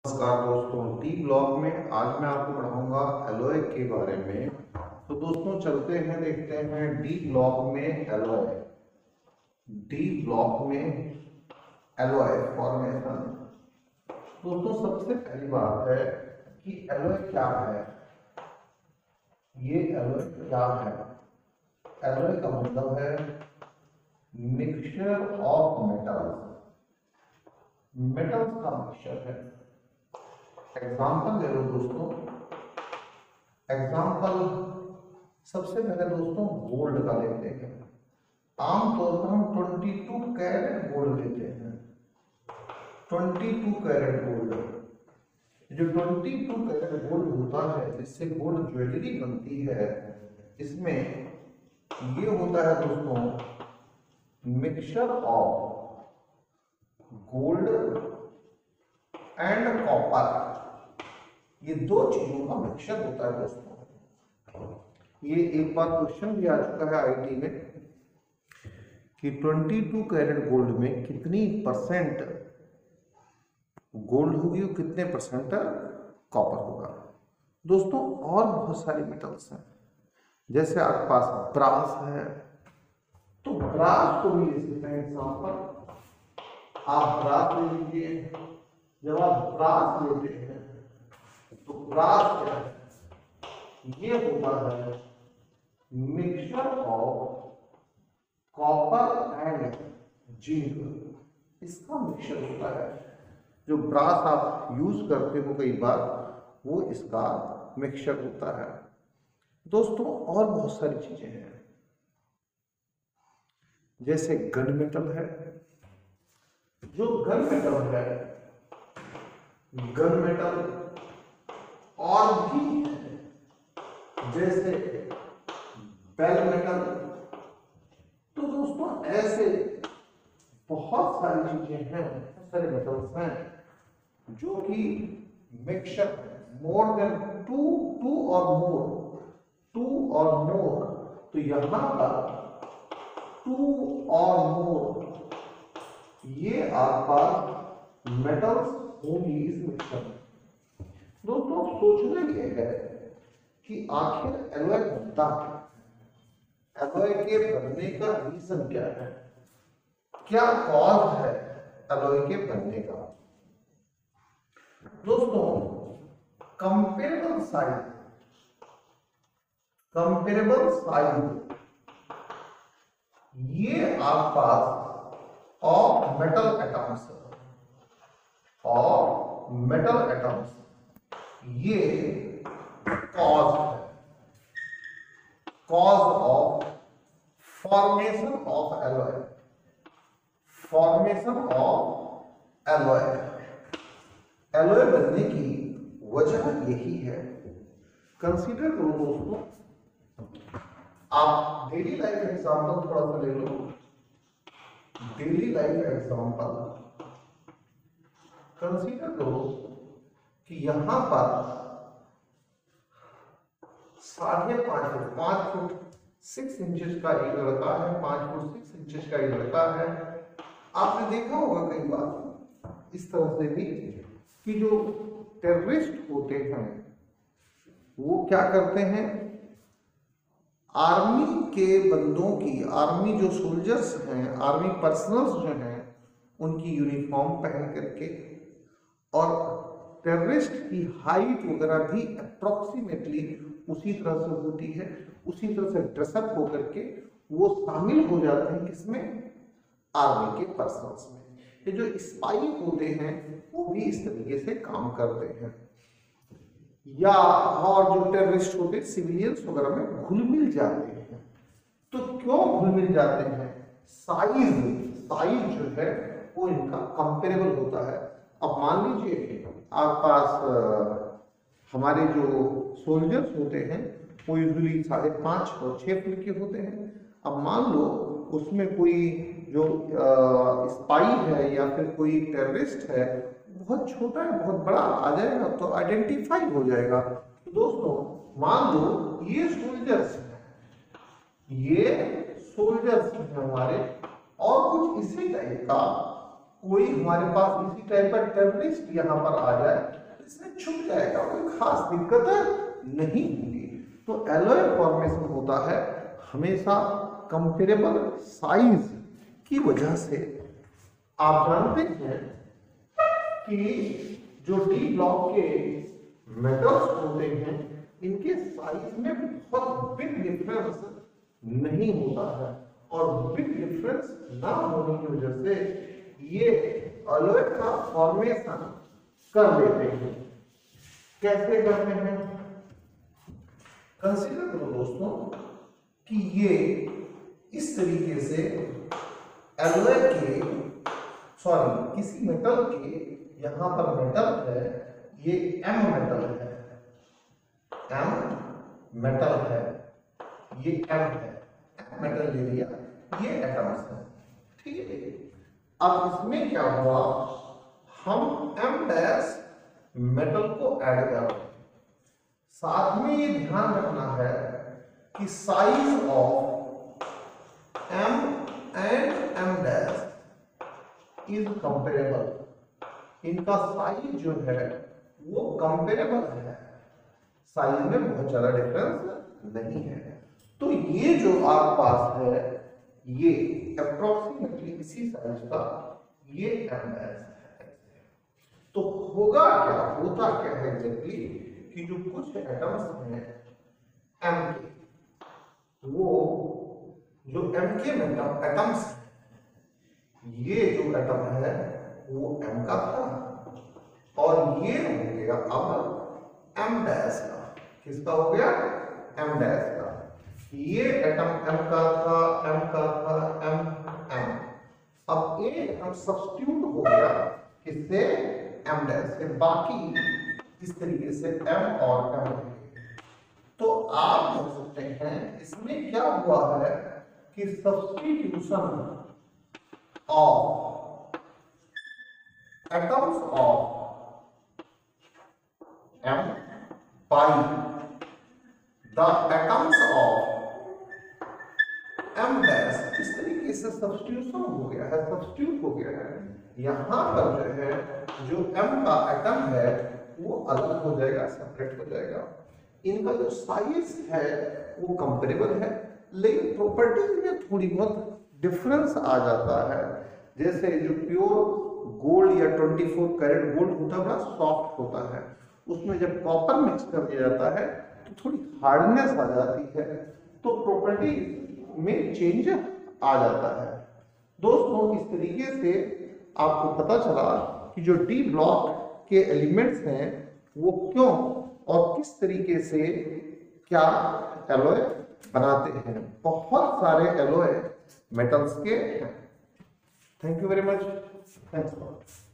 नमस्कार दोस्तों, D block में आज मैं आपको पढ़ाऊंगा एलॉय के बारे में। तो दोस्तों चलते हैं, देखते हैं डी ब्लॉक में एलॉय। डी ब्लॉक में एलॉय फॉर्मेशन। दोस्तों सबसे पहली बात है कि एलॉय क्या है। ये एलॉय क्या है? एलॉय का मतलब है मिक्सचर ऑफ मेटल्स। मेटल्स का मिक्सचर है। एग्जाम्पल ले लो दोस्तों। एग्जाम्पल सबसे पहले दोस्तों गोल्ड का लेते हैं। आमतौर पर हम 22 कैरेट गोल्ड लेते हैं। 22 कैरेट गोल्ड, जो 22 कैरेट गोल्ड होता है जिससे गोल्ड ज्वेलरी बनती है, इसमें ये होता है दोस्तों mixture of gold and copper. ये दो चीजों का मिक्सचर होता है दोस्तों। ये एक बार क्वेश्चन भी आ चुका है आईटी में कि 22 कैरेट गोल्ड में कितनी परसेंट गोल्ड होगी और कितने परसेंट कॉपर होगा। दोस्तों और बहुत सारी मेटल्स हैं, जैसे आपके पास ब्रास है, तो ब्रास को भी ले सकते हैं एग्जाम्पल। आप ब्रास ले लीजिए। जब आप ब्रास लेते हैं तो ब्रास क्या है? ये होता है mixture of copper and zinc. इसका मिक्सचर होता है। जो ब्रास आप यूज करते हो कई बार, वो इसका मिक्सचर होता है। दोस्तों और बहुत सारी चीजें हैं, जैसे गन मेटल है। जो गन मेटल है, गन मेटल और भी जैसे बेल मेटल। तो दोस्तों ऐसे बहुत सारी चीजें हैं, बहुत सारे मेटल्स हैं जो कि मिक्सचर मोर देन टू और मोर। तो यहां पर 2 और मोर ये आपका मेटल्स होंगी इस मिक्सचर में। दोस्तों सोचना ये है कि आखिर एलॉय बनता है। एलॉय के बनने का रीजन क्या है, क्या कॉज है एलॉय के बनने का। दोस्तों कंपेरेबल साइज ये आपके पास ऑफ मेटल एटम्स ये कॉज है, cause of formation of alloy. Alloy बनने की वजह यही है। कंसीडर करो दोस्तों, आप डेली लाइफ एग्जांपल थोड़ा सा ले लो। डेली लाइफ एग्जांपल कंसीडर करो कि यहां पर 5.5 फुट 6 इंचेस का एक लड़का है, 5 फुट 6 इंचेस का एक लड़का है। आपने देखा होगा कई बार इस तरह से भी कि जो टेररिस्ट होते हैं वो क्या करते हैं, आर्मी के बंदों की, आर्मी जो सोल्जर्स हैं, आर्मी पर्सनल्स जो हैं, उनकी यूनिफॉर्म पहन करके और टेररिस्ट की हाइट वगैरह भी अप्रोक्सीमेटली उसी तरह से होती है, उसी तरह से ड्रेसअप होकर के वो शामिल हो जाते हैं किसमें, आर्मी के पर्सनल्स में। ये जो स्पाई होते हैं वो भी इस तरीके से काम करते हैं। या और जो टेररिस्ट होते हैं सिविलियंस वगैरह में घुल मिल जाते हैं। तो क्यों घुल मिल जाते हैं? साइज जो है वो इनका कंपेरेबल होता है। अब मान लीजिए आप पास हमारे जो सोल्जर्स होते हैं वो यूजुअली 5.5 और 6 फुट के होते हैं। अब मान लो उसमें कोई जो स्पाई है या फिर कोई टेररिस्ट है बहुत छोटा है, बहुत बड़ा आ जाएगा तो आइडेंटिफाई हो जाएगा। तो दोस्तों मान लो ये सोल्जर्स हैं हमारे, और कुछ इसी टाइप का कोई हमारे पास इसी टाइप का टेररिस्ट यहाँ पर आ जाए तो इसमें छुप जाएगा, कोई खास दिक्कत नहीं होगी। तो एलॉय फॉर्मेशन होता है हमेशा कंपेरेबल साइज की वजह से। आप जानते हैं कि जो डी ब्लॉक के मेटल्स होते हैं इनके साइज में बहुत बिग डिफरेंस नहीं होता है, और बिग डिफरेंस ना होने की वजह से ये अलॉय का फॉर्मेशन कर लेते हैं। कैसे करते हैं? कंसीडर करो दोस्तों कि ये इस तरीके से एलॉय के किसी मेटल के यहां पर मेटल है, ये एम मेटल है, एम मेटल है, ये एम है, मेटल ले लिया, ये एटम्स है, ठीक है। अब इसमें क्या हुआ, हम एम डैश मेटल को ऐड कर रहे हैं। साथ में ये ध्यान रखना है कि size of M and M dash is comparable. इनका साइज जो है वो कंपेरेबल है, साइज में बहुत ज्यादा डिफरेंस नहीं है। तो ये जो आपके पास है ये अप्रोक्सीमेटली इसी साइज का ये एम डैश है। तो होगा क्या, होता क्या है एग्जैक्टली कि जो कुछ एटम्स हैं एम के, वो जो एम के एटम्स हैं, ये जो एटम है वो एम का था और ये हो गया अब एम डैश का। किसका हो गया? एम डैश का। ये एटम एम का था, एम का था, एम एम। अब ये एटम सब्स्टिट्यूट हो गया किससे? एम डैश से। बाकी इस तरीके से एम और एम। तो आप देख सकते हैं इसमें क्या हुआ है कि substitution of atoms of M by the atoms of M dash, इस तरीके से सब्स्टिट्यूशन हो गया है, सब्स्टिट्यूट हो गया है। यहां पर जो है जो एम का एटम है वो अलग हो जाएगा, सेपरेट हो जाएगा। इनका जो साइज है वो कंपेरेबल है, लेकिन प्रॉपर्टीज में थोड़ी बहुत डिफरेंस आ जाता है। जैसे जो प्योर गोल्ड या 24 कैरेट गोल्ड होता है बड़ा सॉफ्ट होता है, उसमें जब कॉपर मिक्स कर दिया जाता है तो थोड़ी हार्डनेस आ जाती है, तो प्रॉपर्टी में चेंज आ जाता है। दोस्तों इस तरीके से आपको पता चला कि जो डी ब्लॉक के एलिमेंट्स हैं वो क्यों और किस तरीके से क्या एलॉय बनाते हैं। बहुत सारे एलॉय मेटल्स के हैं। Thank you very much. Thanks for